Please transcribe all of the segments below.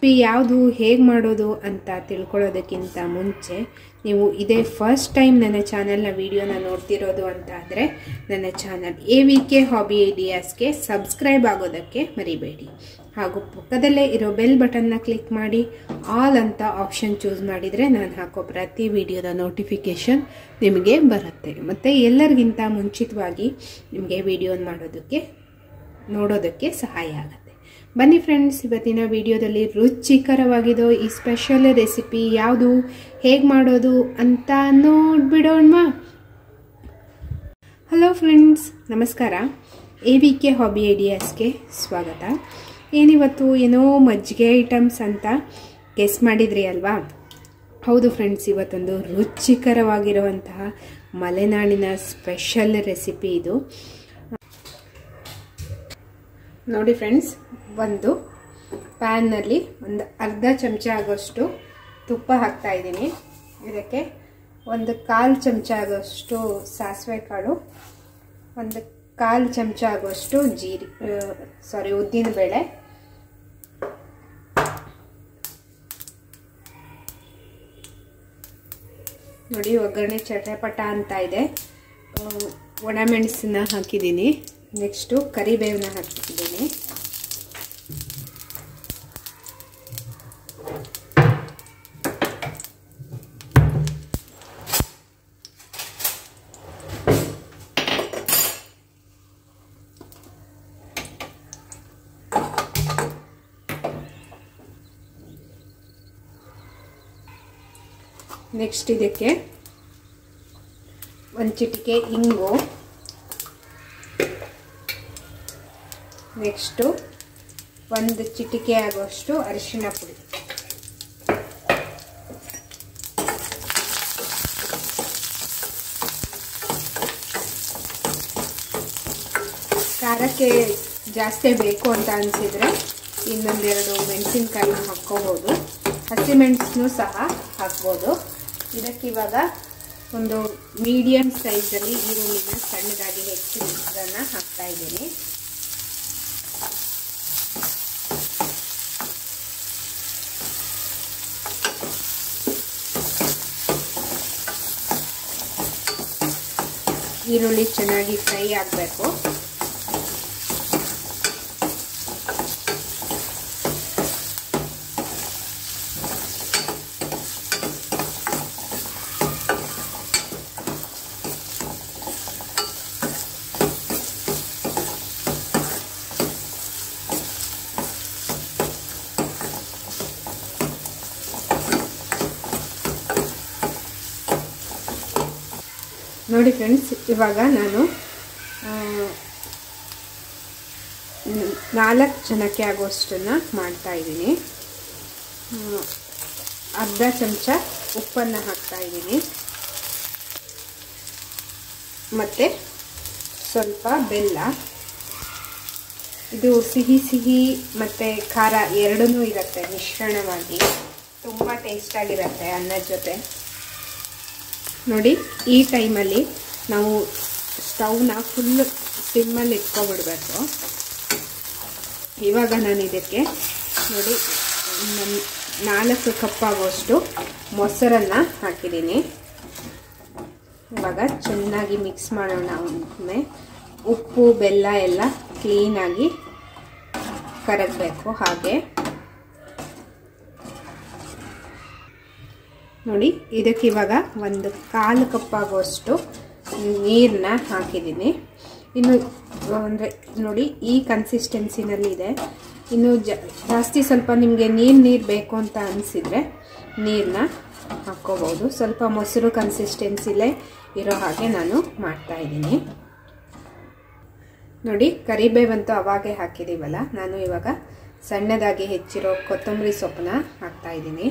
Recipe ಯಾವುದು ಹೇಗೆ ಮಾಡೋದು ಅಂತ ತಿಳ್ಕೊಳ್ಳೋದಕ್ಕಿಂತ ಮುಂಚೆ ನೀವು ಇದೇ ಫಸ್ಟ್ ಟೈಮ್ ನನ್ನ ಚಾನಲ್ನ ವಿಡಿಯೋನ ನೋಡ್ತಿರೋದು ಅಂತ ಆದರೆ ನನ್ನ ಚಾನಲ್ AVK ಹಾಬಿ ಐಡಿಯಾಸ್ಗೆ ಸಬ್ಸ್ಕ್ರೈಬ್ ಆಗೋದಕ್ಕೆ ಮರಿಬೇಡಿ. ಹಾಗೂ ಪಕ್ಕದಲ್ಲೇ ಇರೋ ಬೆಲ್ ಬಟನ್ನ ಕ್ಲಿಕ್ ಮಾಡಿ ಆಲ್ ಅಂತ ಆಪ್ಷನ್ ಚೂಸ್ ಮಾಡಿದರೆ ನಾನು ಹಾಕೋ ಪ್ರತಿ ವಿಡಿಯೋದ ನೋಟಿಫಿಕೇಷನ್ ನಿಮಗೆ ಬರುತ್ತೆ. ಮತ್ತು ಎಲ್ಲರಿಗಿಂತ ಮುಂಚಿತವಾಗಿ ನಿಮಗೆ ವಿಡಿಯೋನ ನೋಡೋದಕ್ಕೆ ಸಹಾಯ ಆಗುತ್ತೆ. ಬನ್ನಿ ಫ್ರೆಂಡ್ಸ್, ಇವತ್ತಿನ ವಿಡಿಯೋದಲ್ಲಿ ರುಚಿಕರವಾಗಿರೋ ಈ ಸ್ಪೆಷಲ್ ರೆಸಿಪಿ ಯಾವುದು, ಹೇಗೆ ಮಾಡೋದು ಅಂತ ನೋಡ್ಬಿಡೋಣ. ಹಲೋ ಫ್ರೆಂಡ್ಸ್, ನಮಸ್ಕಾರ. AVK ಹಾಬಿ ಐಡಿಯಾಸ್ಗೆ ಸ್ವಾಗತ. ಏನಿವತ್ತು ಏನೋ ಮಜ್ಜಿಗೆ ಐಟಮ್ಸ್ ಅಂತ ಗೆಸ್ ಮಾಡಿದ್ರಿ ಅಲ್ವಾ? ಹೌದು ಫ್ರೆಂಡ್ಸ್, ಇವತ್ತೊಂದು ರುಚಿಕರವಾಗಿರುವಂತಹ ಮಲೆನಾಡಿನ ಸ್ಪೆಷಲ್ ರೆಸಿಪಿ ಇದು. ನೋಡಿ ಫ್ರೆಂಡ್ಸ್, ಒಂದು ಪ್ಯಾನ್ನಲ್ಲಿ ಒಂದು ಅರ್ಧ ಚಮಚ ಆಗೋಷ್ಟು ತುಪ್ಪ ಹಾಕ್ತಾ ಇದ್ದೀನಿ. ಇದಕ್ಕೆ ಒಂದು 1/4 ಚಮಚ ಆಗೋಷ್ಟು ಸಾಸಿವೆ ಕಾಳು, ಒಂದು 1/4 ಚಮಚ ಆಗೋಷ್ಟು ಉದ್ದಿನ ಬೇಳೆ, ನೋಡಿ ಒಗ್ಗರಣೆ ಚಟಪಟ ಅಂತ ಇದೆ. ಒಣಮೆಣಸನ್ನ ಹಾಕಿದ್ದೀನಿ. ನೆಕ್ಸ್ಟು ಕರಿಬೇವನ್ನ ಹಾಕಿದ್ದೀನಿ. ನೆಕ್ಸ್ಟ್ ಇದಕ್ಕೆ ಒಂದು ಚಿಟಿಕೆ ಇಂಗು, ನೆಕ್ಸ್ಟು ಒಂದು ಚಿಟಿಕೆ ಆಗೋಷ್ಟು ಅರಿಶಿಣ ಪುಡಿ, ಖಾರಕ್ಕೆ ಜಾಸ್ತಿ ಬೇಕು ಅಂತ ಅನಿಸಿದರೆ ಇನ್ನೊಂದೆರಡು ಮೆಣಸಿನ್ಕಾಯಿನ ಹಾಕ್ಕೋಬೋದು, ಹಸಿಮೆಣಸನ್ನು ಸಹ ಹಾಕ್ಬೋದು. ಇದಕ್ಕಿವಾಗ ಒಂದು ಮೀಡಿಯಂ ಸೈಜಲ್ಲಿ ಈರುಳ್ಳಿನ ಸಣ್ಣದಾಗಿ ಹೆಚ್ಚಿದ್ದನ್ನು ಹಾಕ್ತಾ ಇದ್ದೀನಿ. ಈರುಳ್ಳಿ ಚೆನ್ನಾಗಿ ಫ್ರೈ ಆಗಬೇಕು. ನೋಡಿ ಫ್ರೆಂಡ್ಸ್, ಇವಾಗ ನಾನು 4 ಜನಕ್ಕೆ ಆಗೋಷ್ಟನ್ನು ಮಾಡ್ತಾ ಇದ್ದೀನಿ. ಅರ್ಧ ಚಮಚ ಉಪ್ಪನ್ನು ಹಾಕ್ತಾ ಇದ್ದೀನಿ, ಮತ್ತು ಸ್ವಲ್ಪ ಬೆಲ್ಲ. ಇದು ಸಿಹಿ ಮತ್ತು ಖಾರ ಎರಡೂ ಇರುತ್ತೆ ಮಿಶ್ರಣವಾಗಿ, ತುಂಬ ಟೇಸ್ಟಾಗಿರುತ್ತೆ ಅನ್ನದ ಜೊತೆ. ನೋಡಿ, ಈ ಟೈಮಲ್ಲಿ ನಾವು ಸ್ಟವ್ನ ಫುಲ್ ಸಿಮ್ಮಲ್ಲಿ ಇಟ್ಕೊಬಿಡ್ಬೇಕು. ಇವಾಗ ನಾನು ಇದಕ್ಕೆ ನೋಡಿ 4 ಕಪ್ ಆಗೋಷ್ಟು ಮೊಸರನ್ನು ಹಾಕಿದ್ದೀನಿ. ಇವಾಗ ಚೆನ್ನಾಗಿ ಮಿಕ್ಸ್ ಮಾಡೋಣ. ಒಮ್ಮೆ ಉಪ್ಪು ಬೆಲ್ಲ ಎಲ್ಲ ಕ್ಲೀನಾಗಿ ಕರಗಬೇಕು. ಹಾಗೆ ನೋಡಿ, ಇದಕ್ಕೆ ಇವಾಗ ಒಂದು 1/4 ಕಪ್ ಆಗೋಷ್ಟು ನೀರನ್ನ ಹಾಕಿದ್ದೀನಿ. ಇನ್ನು ಅಂದರೆ ನೋಡಿ, ಈ ಕನ್ಸಿಸ್ಟೆನ್ಸಿನಲ್ಲಿದೆ. ಇನ್ನು ಜಾಸ್ತಿ ಸ್ವಲ್ಪ ನಿಮಗೆ ನೀರು ಬೇಕು ಅಂತ ಅನಿಸಿದರೆ ನೀರನ್ನ ಹಾಕ್ಕೋಬೋದು. ಸ್ವಲ್ಪ ಮೊಸರು ಕನ್ಸಿಸ್ಟೆನ್ಸಿಲೇ ಇರೋ ಹಾಗೆ ನಾನು ಮಾಡ್ತಾಯಿದ್ದೀನಿ. ನೋಡಿ, ಕರಿಬೇವಂತೂ ಅವಾಗೇ ಹಾಕಿದ್ದೀವಲ್ಲ, ನಾನು ಇವಾಗ ಸಣ್ಣದಾಗಿ ಹೆಚ್ಚಿರೋ ಕೊತ್ತಂಬರಿ ಸೊಪ್ಪನ್ನ ಹಾಕ್ತಾಯಿದ್ದೀನಿ.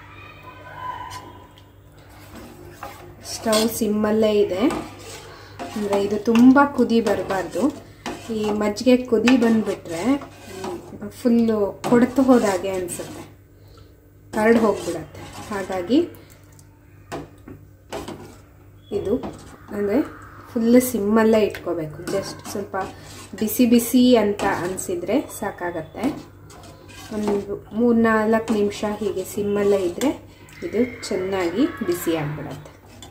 ಸ್ಟವ್ ಸಿಮ್ಮಲ್ಲೇ ಇದೆ. ಅಂದರೆ ಇದು ತುಂಬ ಕುದಿ ಬರಬಾರ್ದು. ಈ ಮಜ್ಜಿಗೆ ಕುದಿ ಬಂದುಬಿಟ್ರೆ ಫುಲ್ಲು ಕೊಡ್ತು ಹೋದಾಗೆ ಅನಿಸುತ್ತೆ, ಕರಡು ಹೋಗ್ಬಿಡತ್ತೆ. ಹಾಗಾಗಿ ಇದು ಅಂದರೆ ಫುಲ್ ಸಿಮ್ಮಲ್ಲೇ ಇಟ್ಕೋಬೇಕು. ಜಸ್ಟ್ ಸ್ವಲ್ಪ ಬಿಸಿ ಬಿಸಿ ಅಂತ ಅನಿಸಿದರೆ ಸಾಕಾಗತ್ತೆ. ಒಂದು 3-4 ನಿಮಿಷ ಹೀಗೆ ಸಿಮ್ಮಲ್ಲೇ ಇದ್ದರೆ ಇದು ಚೆನ್ನಾಗಿ ಬಿಸಿ ಆಗಿಬಿಡುತ್ತೆ.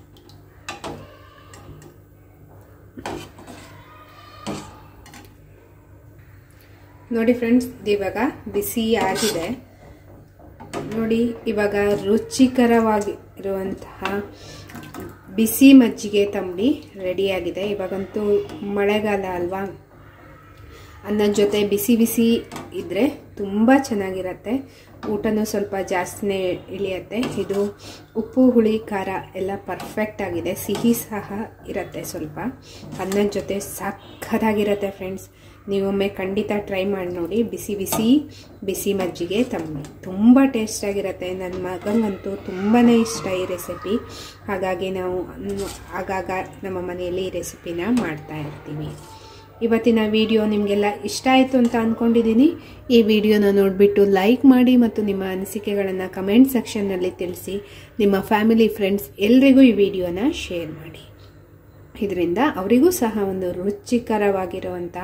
ನೋಡಿ ಫ್ರೆಂಡ್ಸ್, ಇವಾಗ ಬಿಸಿ ಆಗಿದೆ ನೋಡಿ. ಇವಾಗ ರುಚಿಕರವಾಗಿರುವಂತಹ ಬಿಸಿ ಮಜ್ಜಿಗೆ ತಂಬಳಿ ರೆಡಿಯಾಗಿದೆ. ಇವಾಗಂತೂ ಮಳೆಗಾಲ ಅಲ್ವಾ, ಅನ್ನದ ಜೊತೆ ಬಿಸಿ ಬಿಸಿ ಇದ್ದರೆ ತುಂಬ ಚೆನ್ನಾಗಿರುತ್ತೆ. ಊಟನೂ ಸ್ವಲ್ಪ ಜಾಸ್ತಿನೇ ಇಳಿಯುತ್ತೆ. ಇದು ಉಪ್ಪು ಹುಳಿ ಖಾರ ಎಲ್ಲ ಪರ್ಫೆಕ್ಟ್ ಆಗಿದೆ. ಸಿಹಿ ಸಹ ಇರುತ್ತೆ ಸ್ವಲ್ಪ. ಅನ್ನದ ಜೊತೆ ಸಖತ್ತಾಗಿರುತ್ತೆ ಫ್ರೆಂಡ್ಸ್. ನೀವೊಮ್ಮೆ ಖಂಡಿತ ಟ್ರೈ ಮಾಡಿ ನೋಡಿ. ಬಿಸಿ ಮಜ್ಜಿಗೆ ತಂಬಳಿ ತುಂಬ ಟೇಸ್ಟಾಗಿರುತ್ತೆ. ನನ್ನ ಮಗಂಗಂತೂ ತುಂಬಾ ಇಷ್ಟ ಈ ರೆಸಿಪಿ. ಹಾಗಾಗಿ ನಾವು ಆಗಾಗ ನಮ್ಮ ಮನೆಯಲ್ಲಿ ಈ ರೆಸಿಪಿನ ಮಾಡ್ತಾ ಇರ್ತೀವಿ. ಇವತ್ತಿನ ವಿಡಿಯೋ ನಿಮಗೆಲ್ಲ ಇಷ್ಟ ಆಯಿತು ಅಂತ ಅಂದ್ಕೊಂಡಿದ್ದೀನಿ. ಈ ವಿಡಿಯೋನ ನೋಡಿಬಿಟ್ಟು ಲೈಕ್ ಮಾಡಿ ಮತ್ತು ನಿಮ್ಮ ಅನಿಸಿಕೆಗಳನ್ನು ಕಮೆಂಟ್ ಸೆಕ್ಷನ್ನಲ್ಲಿ ತಿಳಿಸಿ. ನಿಮ್ಮ ಫ್ಯಾಮಿಲಿ ಫ್ರೆಂಡ್ಸ್ ಎಲ್ರಿಗೂ ಈ ವಿಡಿಯೋನ ಶೇರ್ ಮಾಡಿ. ಇದರಿಂದ ಅವರಿಗೂ ಸಹ ಒಂದು ರುಚಿಕರವಾಗಿರುವಂಥ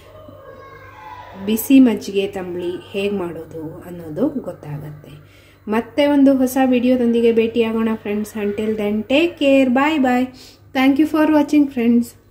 ಬಿಸಿ ಮಜ್ಜಿಗೆ ತಂಬಳಿ ಹೇಗೆ ಮಾಡೋದು ಅನ್ನೋದು ಗೊತ್ತಾಗುತ್ತೆ. ಮತ್ತೆ ಒಂದು ಹೊಸ ವಿಡಿಯೋದೊಂದಿಗೆ ಭೇಟಿಯಾಗೋಣ friends. Until then take care. Bye bye. Thank you for watching friends.